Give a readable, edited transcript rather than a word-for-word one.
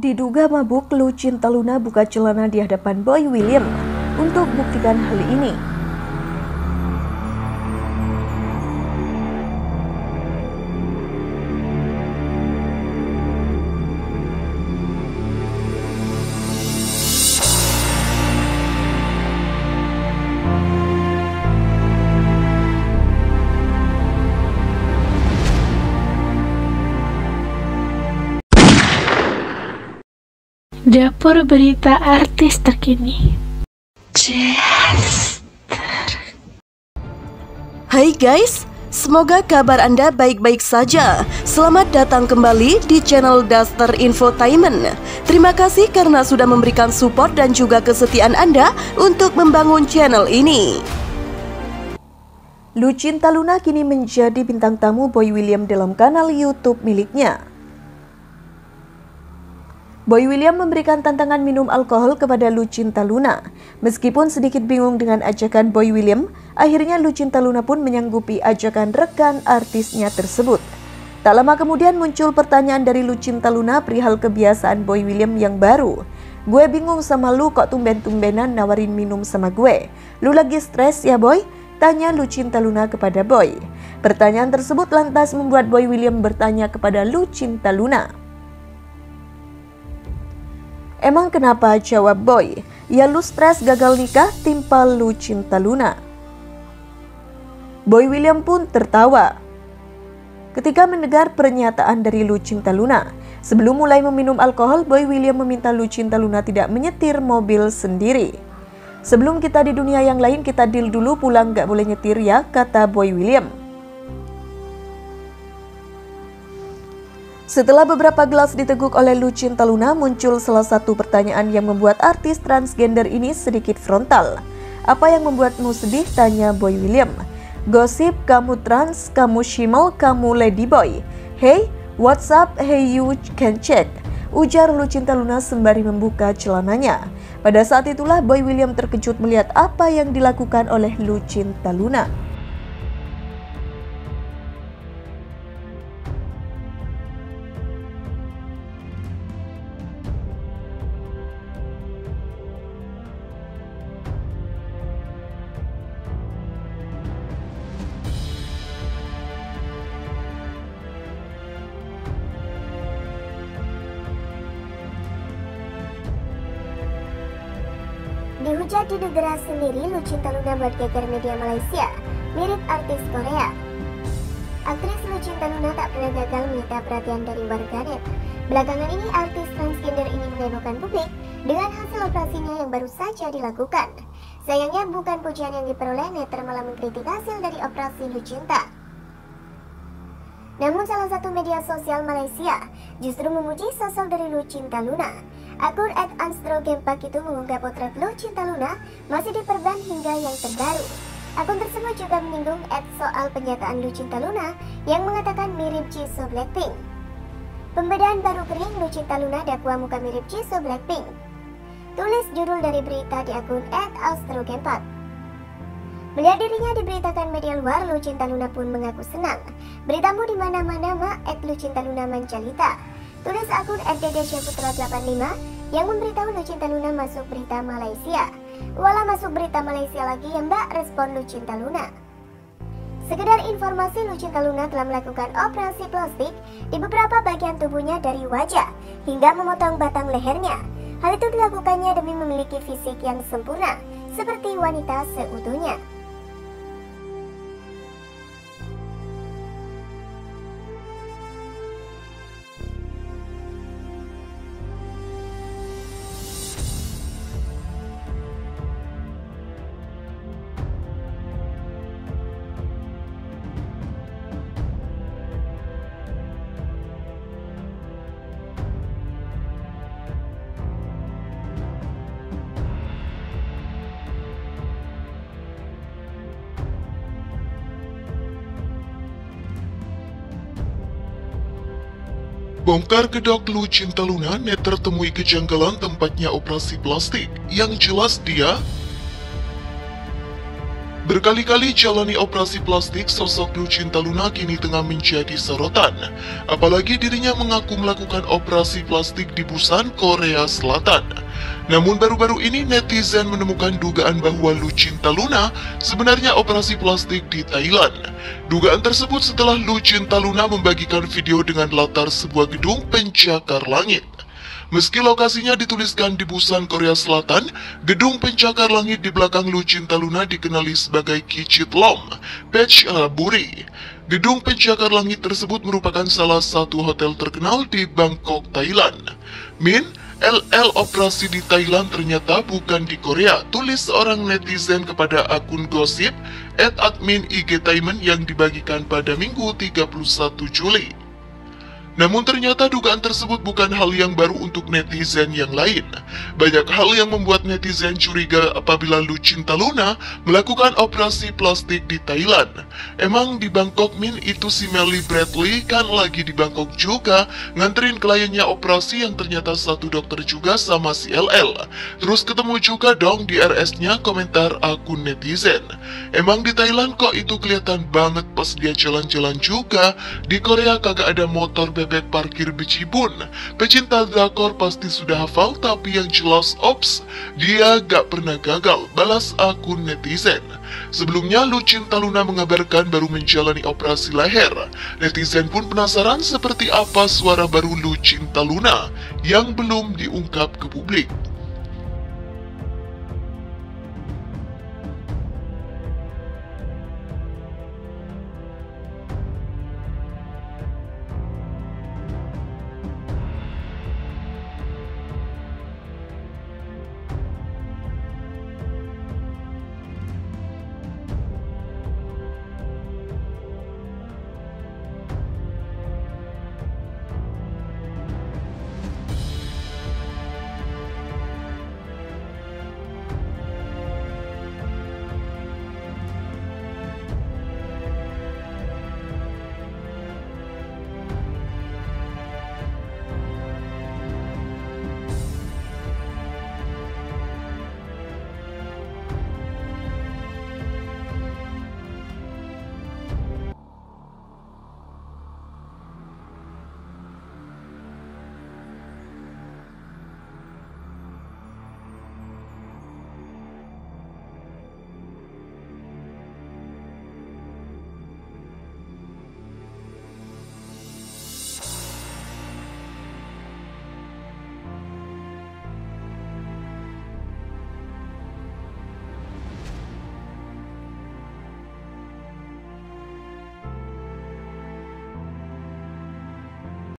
Diduga mabuk, Lucinta Luna buka celana di hadapan Boy William untuk buktikan hal ini. Dapur berita artis terkini. Hai guys, semoga kabar Anda baik-baik saja. Selamat datang kembali di channel Daster Infotainment. Terima kasih karena sudah memberikan support dan juga kesetiaan Anda untuk membangun channel ini. Lucinta Luna kini menjadi bintang tamu Boy William dalam kanal YouTube miliknya. Boy William memberikan tantangan minum alkohol kepada Lucinta Luna. Meskipun sedikit bingung dengan ajakan Boy William, akhirnya Lucinta Luna pun menyanggupi ajakan rekan artisnya tersebut. Tak lama kemudian muncul pertanyaan dari Lucinta Luna perihal kebiasaan Boy William yang baru. "Gue bingung sama lu, kok tumben-tumbenan nawarin minum sama gue. Lu lagi stres ya Boy?" tanya Lucinta Luna kepada Boy. Pertanyaan tersebut lantas membuat Boy William bertanya kepada Lucinta Luna. "Emang kenapa?" jawab Boy. "Ya lu stres gagal nikah," timpal Lucinta Luna. Boy William pun tertawa ketika mendengar pernyataan dari Lucinta Luna. Sebelum mulai meminum alkohol, Boy William meminta Lucinta Luna tidak menyetir mobil sendiri. "Sebelum kita di dunia yang lain, kita deal dulu, pulang gak boleh nyetir ya," kata Boy William. Setelah beberapa gelas diteguk oleh Lucinta Luna, muncul salah satu pertanyaan yang membuat artis transgender ini sedikit frontal. "Apa yang membuatmu sedih?" tanya Boy William. "Gosip, kamu trans, kamu shimel, kamu ladyboy. Hey, what's up? Hey, you can check," ujar Lucinta Luna sembari membuka celananya. Pada saat itulah Boy William terkejut melihat apa yang dilakukan oleh Lucinta Luna. Dihujat di negara sendiri, Lucinta Luna buat geger media Malaysia, mirip artis Korea. Aktris Lucinta Luna tak pernah gagal menyita perhatian dari warganet. Belakangan ini artis transgender ini menghebohkan publik dengan hasil operasinya yang baru saja dilakukan. Sayangnya bukan pujian yang diperoleh, netizen malah mengkritik hasil dari operasi Lucinta. Namun salah satu media sosial Malaysia justru memuji sosok dari Lucinta Luna. Akun @anstrogempak itu mengunggah potret Lucinta Luna masih diperban hingga yang terbaru. Akun tersebut juga menyinggung soal pernyataan Lucinta Luna yang mengatakan mirip Jisoo Blackpink. Pembedaan baru kering, Lucinta Luna dakwa muka mirip Jisoo Blackpink. Tulis judul dari berita di akun @anstrogempak. Melihat dirinya diberitakan media luar, Lucinta Luna pun mengaku senang. "Beritamu di mana-mana, Mak, @Lucinta Luna Mancalita," tulis akun @dedesyaputra85 yang memberitahu Lucinta Luna masuk berita Malaysia. "Walah masuk berita Malaysia lagi ya Mbak," respon Lucinta Luna. Sekedar informasi, Lucinta Luna telah melakukan operasi plastik di beberapa bagian tubuhnya dari wajah hingga memotong batang lehernya. Hal itu dilakukannya demi memiliki fisik yang sempurna seperti wanita seutuhnya. Bongkar gedok Lucinta Luna, netizen temui kejanggalan tempatnya operasi plastik. Yang jelas dia Berkali-kali jalani operasi plastik, sosok Lucinta Luna kini tengah menjadi sorotan. Apalagi dirinya mengaku melakukan operasi plastik di Busan, Korea Selatan. Namun baru-baru ini netizen menemukan dugaan bahwa Lucinta Luna sebenarnya operasi plastik di Thailand. Dugaan tersebut setelah Lucinta Luna membagikan video dengan latar sebuah gedung pencakar langit. Meski lokasinya dituliskan di Busan, Korea Selatan, gedung pencakar langit di belakang Lucinta Luna dikenali sebagai Kichitlom Phetchaburi. Gedung pencakar langit tersebut merupakan salah satu hotel terkenal di Bangkok, Thailand. Min, LL operasi di Thailand ternyata bukan di Korea, tulis seorang netizen kepada akun gosip @admin IG Taimen yang dibagikan pada Minggu 31 Juli. Namun ternyata dugaan tersebut bukan hal yang baru untuk netizen yang lain. Banyak hal yang membuat netizen curiga apabila Lucinta Luna melakukan operasi plastik di Thailand. Emang di Bangkok Min itu si Melly Bradley kan lagi di Bangkok juga nganterin kliennya operasi yang ternyata satu dokter juga sama si LL. Terus ketemu juga dong di RS-nya, komentar akun netizen. Emang di Thailand kok itu kelihatan banget pas dia jalan-jalan juga. Di Korea kagak ada motor bebek parkir bejibun. Pecinta drakor pasti sudah hafal, tapi yang jelas ops, dia gak pernah gagal, balas akun netizen. Sebelumnya Lucinta Luna mengabarkan baru menjalani operasi leher. Netizen pun penasaran seperti apa suara baru Lucinta Luna yang belum diungkap ke publik.